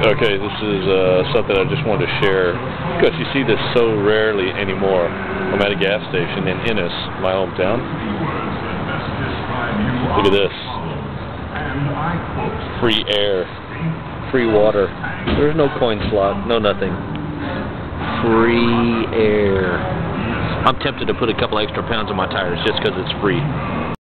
Okay, this is something I just wanted to share because you see this so rarely anymore. I'm at a gas station in Ennis, my hometown. Look at this. Free air, free water. There's no coin slot, no nothing. Free air. I'm tempted to put a couple extra pounds on my tires just because it's free.